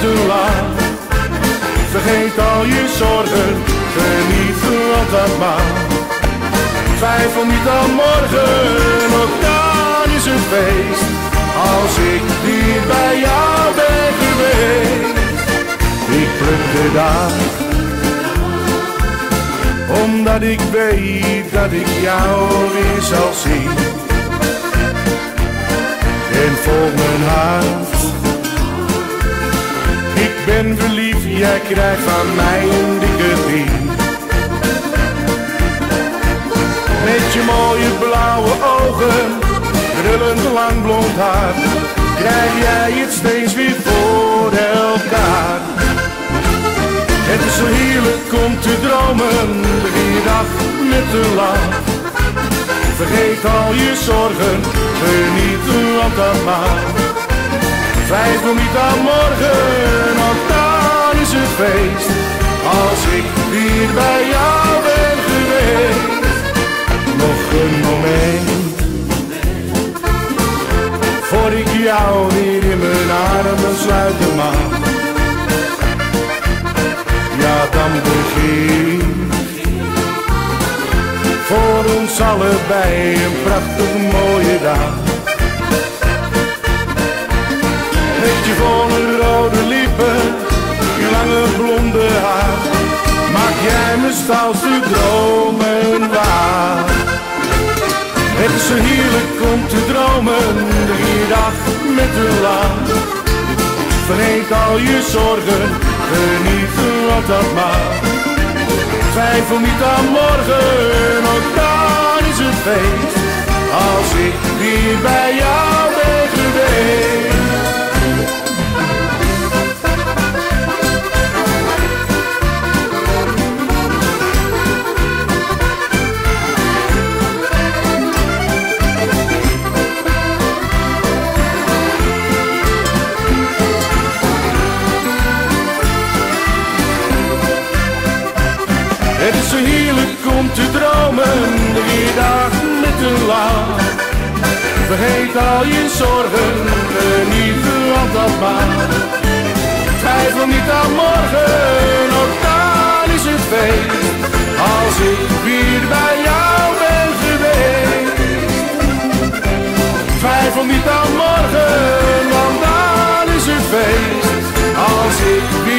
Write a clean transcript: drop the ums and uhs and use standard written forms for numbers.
te laat. Vergeet al je zorgen, geniet wat dat mag. Twijfel niet aan morgen, ook dan is het feest. Als ik hier bij jou ben geweest. Ik pluk de dag, omdat ik weet dat ik jou weer zal zien. En vol mijn hart, ik ben verliefd, jij krijgt van mij een dikke 10. Met je mooie blauwe ogen, krullend lang blond haar, krijg jij het steeds weer voor elkaar. Het is zo heerlijk om te dromen, begin je dag met een lach. Vergeet al je zorgen, geniet wat dat mag. Twijfel niet aan morgen, want dan is het feest. Als ik hier bij jou ben geweest. Nog een moment, voor ik jou weer in mijn armen sluiten mag. Ja, dan begin voor ons allebei een prachtig mooie dag. Met je volle rode lippen, je lange blonde haar, maak jij mijn stoutste dromen waar. Het is zo heerlijk om te dromen, de hele dag met een lach. Vergeet al je zorgen, geniet wat dat mag. Twijfel niet aan morgen, ook dan is het feest. Als ik weer bij jou ben geweest. Het is zo heerlijk om te dromen, de hele dag met een lach. Vergeet al je zorgen, geniet wat dat mag. Twijfel niet aan morgen, ook dan is het feest. Als ik weer bij jou ben geweest. Twijfel niet aan morgen, want dan is het feest. Als ik weer